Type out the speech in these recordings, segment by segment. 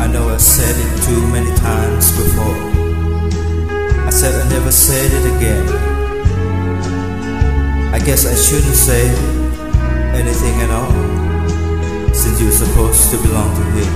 I know I said it too many times before. I said I never said it again. I guess I shouldn't say anything at all, since you're supposed to belong to him.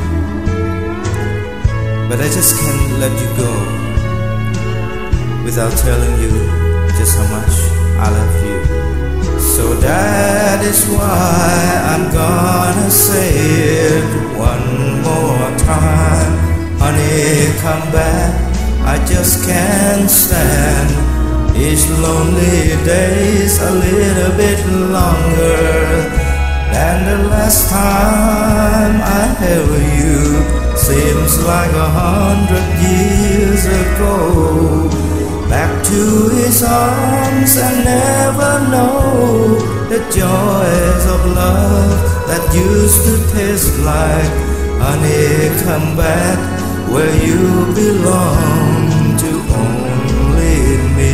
But I just can't let you go without telling you just how much I love you. So that is why I'm gonna say it one more time. Honey, come back, I just can't stand each lonely day's a little bit longer than the last time I held you. Seems like 100 years ago. Back to his arms and never know the joys of love that used to taste like honey. Come back where you belong, to only me.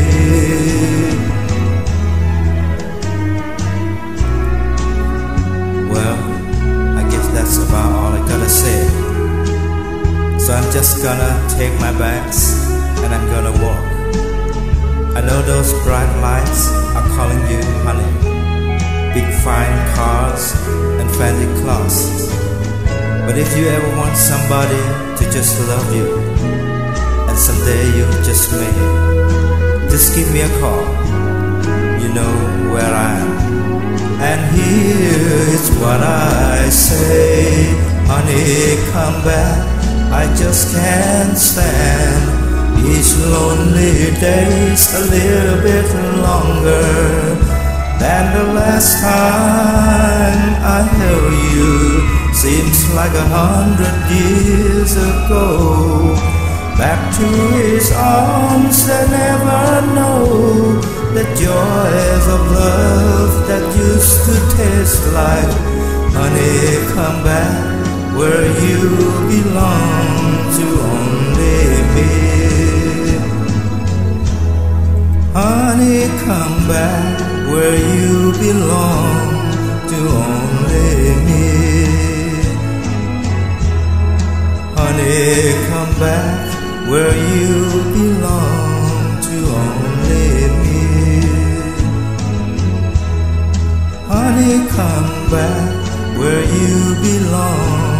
Well, I guess that's about all I gotta say. So I'm just gonna take my bags and I'm gonna walk. I know those bright lights are calling you honey, big fine cars and fancy clothes. But if you ever want somebody to just love you, and someday you just may, just give me a call. You know where I am. And here's what I say. Honey, come back, I just can't stand each lonely day's a little bit longer than the last time I held you. Seems like 100 years ago. Back to his arms and never know the joys of love that used to taste like honey. Come back where you belong, to only me. Honey, come back where you belong, to only me. Honey, come back where you belong, to only me. Honey, come back where you belong.